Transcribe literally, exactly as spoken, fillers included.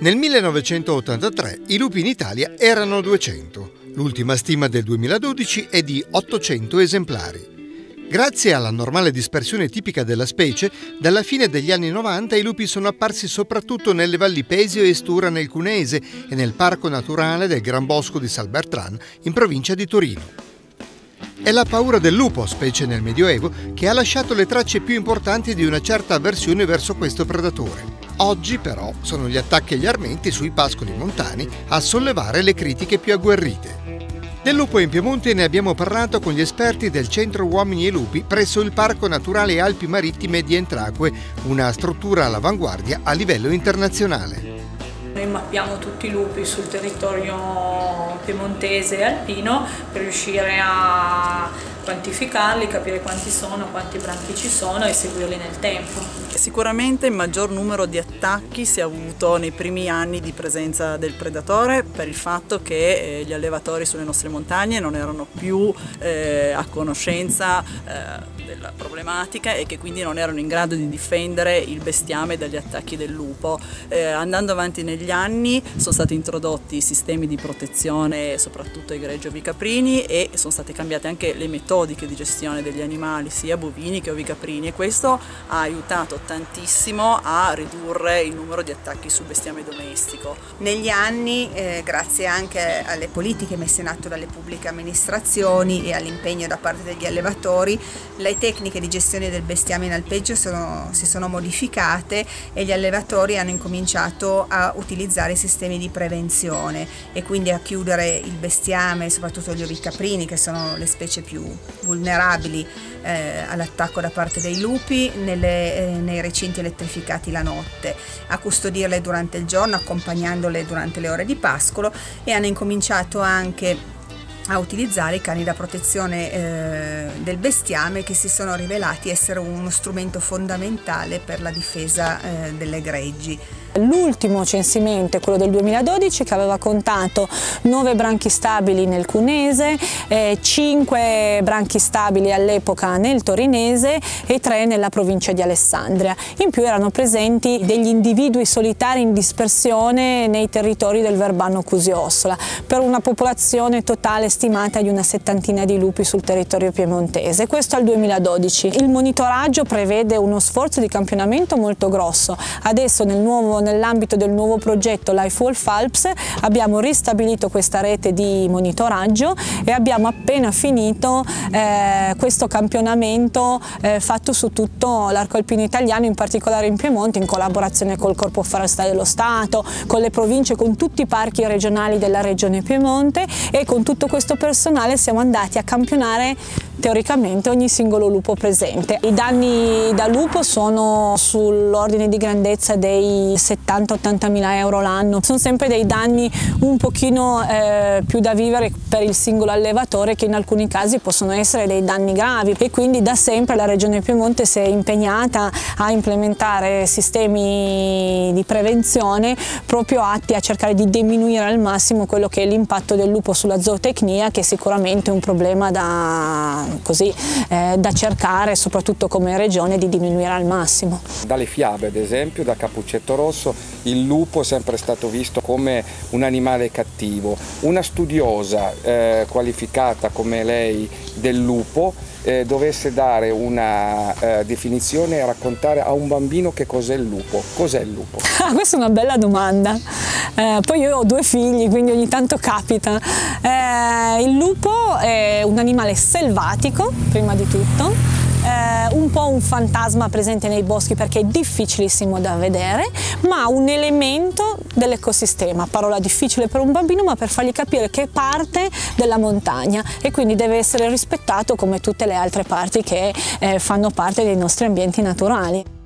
Nel millenovecentottantatré i lupi in Italia erano duecento, l'ultima stima del duemiladodici è di ottocento esemplari. Grazie alla normale dispersione tipica della specie, dalla fine degli anni novanta i lupi sono apparsi soprattutto nelle valli Pesio e Stura nel Cunese e nel Parco Naturale del Gran Bosco di Val Bertrand in provincia di Torino. È la paura del lupo, specie nel Medioevo, che ha lasciato le tracce più importanti di una certa avversione verso questo predatore. Oggi, però, sono gli attacchi agli armenti sui pascoli montani a sollevare le critiche più agguerrite. Del lupo in Piemonte ne abbiamo parlato con gli esperti del Centro Uomini e Lupi presso il Parco Naturale Alpi Marittime di Entracque, una struttura all'avanguardia a livello internazionale. Noi mappiamo tutti i lupi sul territorio piemontese e alpino per riuscire a quantificarli, capire quanti sono, quanti branchi ci sono e seguirli nel tempo. Sicuramente il maggior numero di attacchi si è avuto nei primi anni di presenza del predatore per il fatto che eh, gli allevatori sulle nostre montagne non erano più eh, a conoscenza eh, della problematica e che quindi non erano in grado di difendere il bestiame dagli attacchi del lupo. Eh, andando avanti negli anni sono stati introdotti sistemi di protezione soprattutto ai greggi ovicaprini e sono state cambiate anche le metodiche di gestione degli animali sia bovini che ovicaprini e questo ha aiutato tantissimo a ridurre il numero di attacchi sul bestiame domestico. Negli anni, eh, grazie anche alle politiche messe in atto dalle pubbliche amministrazioni e all'impegno da parte degli allevatori, le tecniche di gestione del bestiame in alpeggio sono, si sono modificate e gli allevatori hanno incominciato a utilizzare sistemi di prevenzione e quindi a chiudere il bestiame, soprattutto gli ovicaprini che sono le specie più vulnerabili eh, all'attacco da parte dei lupi, nelle, eh, nei recinti elettrificati la notte, a custodirle durante il giorno, accompagnandole durante le ore di pascolo e hanno incominciato anche a utilizzare i cani da protezione eh, del bestiame che si sono rivelati essere uno strumento fondamentale per la difesa eh, delle greggi. L'ultimo censimento è quello del duemiladodici che aveva contato nove branchi stabili nel Cunese, eh, cinque branchi stabili all'epoca nel Torinese e tre nella provincia di Alessandria. In più erano presenti degli individui solitari in dispersione nei territori del Verbano Cusio-Ossola per una popolazione totale stimata di una settantina di lupi sul territorio piemontese. Questo al duemiladodici. Il monitoraggio prevede uno sforzo di campionamento molto grosso. Adesso nel nuovo Nell'ambito del nuovo progetto Life Wolf Alps abbiamo ristabilito questa rete di monitoraggio e abbiamo appena finito eh, questo campionamento eh, fatto su tutto l'arco alpino italiano, in particolare in Piemonte, in collaborazione col Corpo Forestale dello Stato, con le province, con tutti i parchi regionali della regione Piemonte e con tutto questo personale siamo andati a campionare teoricamente ogni singolo lupo presente. I danni da lupo sono sull'ordine di grandezza dei settanta ottanta mila euro l'anno. Sono sempre dei danni un pochino eh, più da vivere per il singolo allevatore, che in alcuni casi possono essere dei danni gravi, e quindi da sempre la Regione Piemonte si è impegnata a implementare sistemi di prevenzione proprio atti a cercare di diminuire al massimo quello che è l'impatto del lupo sulla zootecnia, che è sicuramente un problema da così eh, da cercare soprattutto come regione di diminuire al massimo. Dalle fiabe ad esempio, da Cappuccetto Rosso, il lupo è sempre stato visto come un animale cattivo. Una studiosa eh, qualificata come lei del lupo eh, dovesse dare una eh, definizione e raccontare a un bambino che cos'è il lupo. Cos'è il lupo? Ah, questa è una bella domanda. Eh, poi io ho due figli, quindi ogni tanto capita. Eh, il lupo è un animale selvatico, prima di tutto, eh, un po' un fantasma presente nei boschi perché è difficilissimo da vedere, ma un elemento dell'ecosistema, parola difficile per un bambino, ma per fargli capire che è parte della montagna e quindi deve essere rispettato come tutte le altre parti che eh, fanno parte dei nostri ambienti naturali.